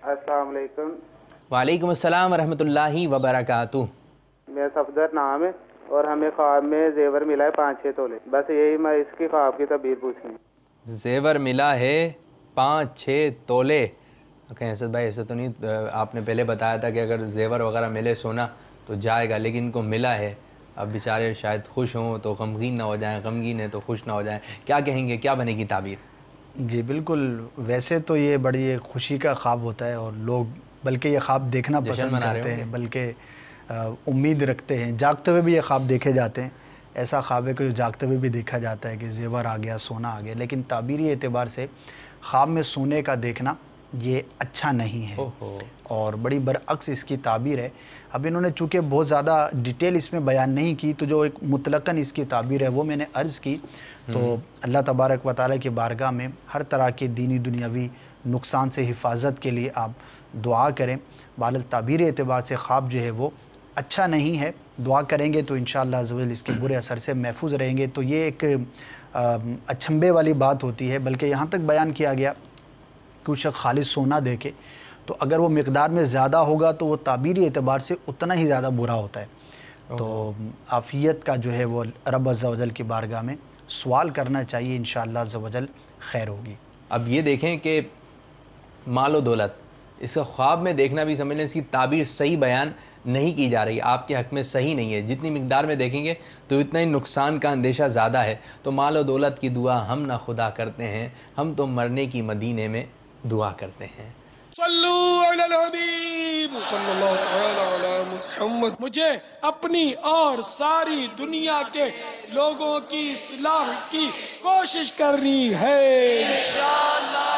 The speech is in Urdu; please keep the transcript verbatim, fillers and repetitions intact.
السلام علیکم۔ وعلیکم السلام ورحمۃ اللہ وبرکاتہ۔ میرا صفدر نام ہے اور ہمیں خواب میں زیور ملا ہے پانچ چھ تولے، بس یہی میں اس کی خواب کی تعبیر پوچھنی ہے۔ زیور ملا ہے پانچ چھ تولے۔ کہیں اسد بھائی ایسا تو نہیں، آپ نے پہلے بتایا تھا کہ اگر زیور وغیرہ ملے سونا تو جائے گا، لیکن ان کو ملا ہے، اب بیچارے شاید خوش ہوں تو غمگین نہ ہو جائیں، غمگین ہیں تو خوش نہ ہو جائیں، کیا کہیں گے، کیا بنے گی تعبیر؟ جی بالکل، ویسے تو یہ بڑی خوشی کا خواب ہوتا ہے اور لوگ بلکہ یہ خواب دیکھنا پسند کرتے ہیں، بلکہ امید رکھتے ہیں، جاگتے ہوئے بھی یہ خواب دیکھے جاتے ہیں۔ ایسا خواب ہے کہ جو جاگتے ہوئے بھی دیکھا جاتا ہے کہ زیور آ گیا، سونا آ گیا، لیکن تعبیری اعتبار سے خواب میں سونے کا دیکھنا یہ اچھا نہیں ہے اور بڑی برعکس اس کی تعبیر ہے۔ اب انہوں نے چونکہ بہت زیادہ ڈیٹیل اس میں بیان نہیں کی، تو جو ایک مطلقاً اس کی تعبیر ہے وہ میں نے عرض کی، تو اللہ تبارک و تعالیٰ کی بارگاہ میں ہر طرح کے دینی دنیاوی نقصان سے حفاظت کے لیے آپ دعا کریں۔ بہرحال تعبیری اعتبار سے خواب جو ہے وہ اچھا نہیں ہے، دعا کریں گے تو انشاءاللہ عز و جل اس کے برے اثر سے محفوظ رہیں گے۔ تو یہ ایک اچھمبے والی بات ہوتی ہے، بلکہ یہاں تک بیان کیا گیا کہ وہ شخص خالص سونا دیکھے تو اگر وہ مقدار میں زیادہ ہوگا تو وہ تعبیری اعتبار سے اتنا ہی زیادہ برا ہوتا ہے۔ تو عافیت کا جو ہے وہ رب عز و جل کی بارگاہ میں سوال کرنا چاہیے، انشاءاللہ عز و جل خیر ہوگی۔ اب یہ دیکھیں کہ مال و دولت اس کا خواب میں دیکھنا بھی سمجھ لیں اس کی تعبیر صحیح بیان نہیں کی جا رہی، آپ کے حق میں صحیح نہیں ہے، جتنی مقدار میں دیکھیں گے تو اتنا ہی نقصان کا اندیشہ زیادہ ہے۔ تو مال و دولت کی دعا ہم نہ خدا کرتے ہیں، ہم تو مرنے کی مدینے میں دعا کرتے ہیں۔ صلو علی الحبیب صلی اللہ تعالی علی محمد۔ مجھے اپنی اور ساری دنیا کے لوگوں کی اصلاح کی کوشش کرنی ہے انشاءاللہ۔